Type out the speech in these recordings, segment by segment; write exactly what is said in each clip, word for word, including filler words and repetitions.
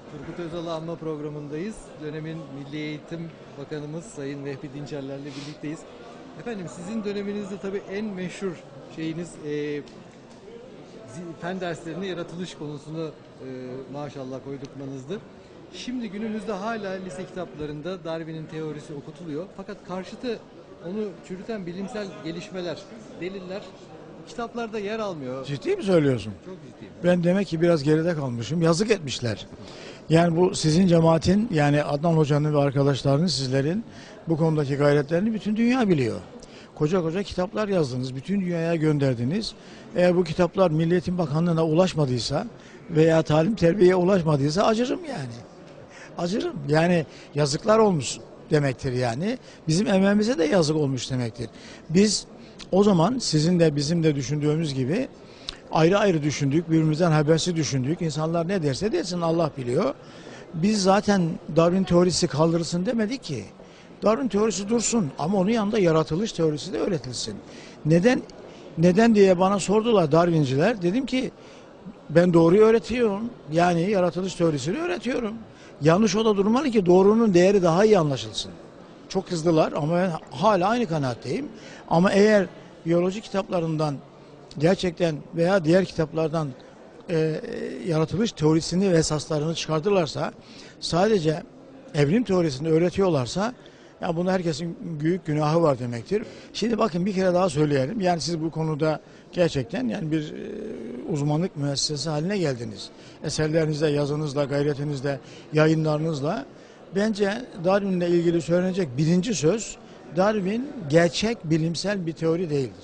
Turgut Özal'ı anma programındayız. Dönemin Milli Eğitim Bakanımız Sayın Vehbi Dinçerler'le birlikteyiz. Efendim sizin döneminizde tabii en meşhur şeyiniz e, fen derslerinde yaratılış konusunu e, maşallah koydurtmanızdı. Şimdi günümüzde hala lise kitaplarında Darwin'in teorisi okutuluyor. Fakat karşıtı onu çürüten bilimsel gelişmeler, deliller kitaplarda yer almıyor. Ciddi mi söylüyorsun? Çok ciddiyim. Ben demek ki biraz geride kalmışım. Yazık etmişler. Yani bu sizin cemaatin, yani Adnan Hoca'nın ve arkadaşlarının, sizlerin bu konudaki gayretlerini bütün dünya biliyor. Koca koca kitaplar yazdınız, bütün dünyaya gönderdiniz. Eğer bu kitaplar Milli Eğitim Bakanlığı'na ulaşmadıysa veya talim terbiyeye ulaşmadıysa acırım yani. Acırım. Yani yazıklar olmuş demektir yani. Bizim emeğimize de yazık olmuş demektir. Biz o zaman sizin de bizim de düşündüğümüz gibi ayrı ayrı düşündük, birbirimizden habersiz düşündük. İnsanlar ne derse desin Allah biliyor. Biz zaten Darwin teorisi kaldırılsın demedik ki. Darwin teorisi dursun ama onun yanında yaratılış teorisi de öğretilsin. Neden neden diye bana sordular Darwinciler. Dedim ki ben doğruyu öğretiyorum. Yani yaratılış teorisini öğretiyorum. Yanlış o da durmalı ki doğrunun değeri daha iyi anlaşılsın. Çok kızdılar ama ben hala aynı kanaatteyim. Ama eğer biyoloji kitaplarından gerçekten veya diğer kitaplardan e, yaratılış teorisini ve esaslarını çıkartırlarsa, sadece evrim teorisini öğretiyorlarsa, ya bunda herkesin büyük günahı var demektir. Şimdi bakın bir kere daha söyleyelim. Yani siz bu konuda gerçekten yani bir e, uzmanlık müessesesi haline geldiniz. Eserlerinizle, yazınızla, gayretinizle, yayınlarınızla. Bence Darwin'le ilgili söylenecek birinci söz, Darwin gerçek bilimsel bir teori değildir.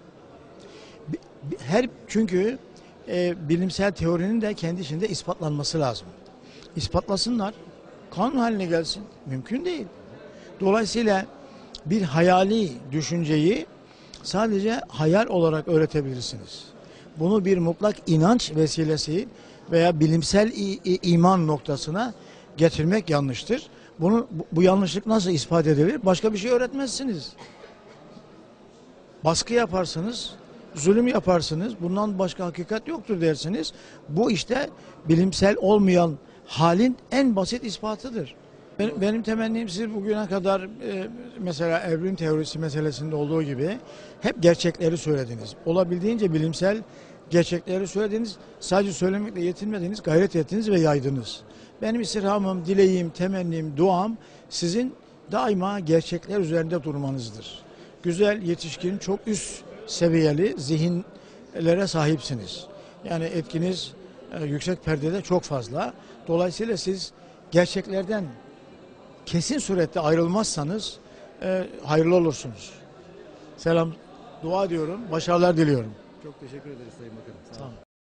Her çünkü e, bilimsel teorinin de kendi içinde ispatlanması lazım. İspatlasınlar, kanun haline gelsin. Mümkün değil. Dolayısıyla bir hayali düşünceyi sadece hayal olarak öğretebilirsiniz. Bunu bir mutlak inanç vesilesi veya bilimsel iman noktasına getirmek yanlıştır. Bunu, bu, bu yanlışlık nasıl ispat edilir? Başka bir şey öğretmezsiniz. Baskı yaparsınız, zulüm yaparsınız, bundan başka hakikat yoktur dersiniz. Bu işte bilimsel olmayan halin en basit ispatıdır. Benim, benim temennim, siz bugüne kadar e, mesela evrim teorisi meselesinde olduğu gibi hep gerçekleri söylediniz. Olabildiğince bilimsel gerçekleri söylediniz. Sadece söylemekle yetinmediniz, gayret ettiniz ve yaydınız. Benim istirhamım, dileğim, temennim, duam sizin daima gerçekler üzerinde durmanızdır. Güzel, yetişkin, çok üst seviyeli zihinlere sahipsiniz. Yani etkiniz e, yüksek perdede çok fazla. Dolayısıyla siz gerçeklerden kesin surette ayrılmazsanız e, hayırlı olursunuz. Selam, dua ediyorum, başarılar diliyorum. Çok teşekkür ederiz Sayın Bakanım. Sağ olun. Tamam.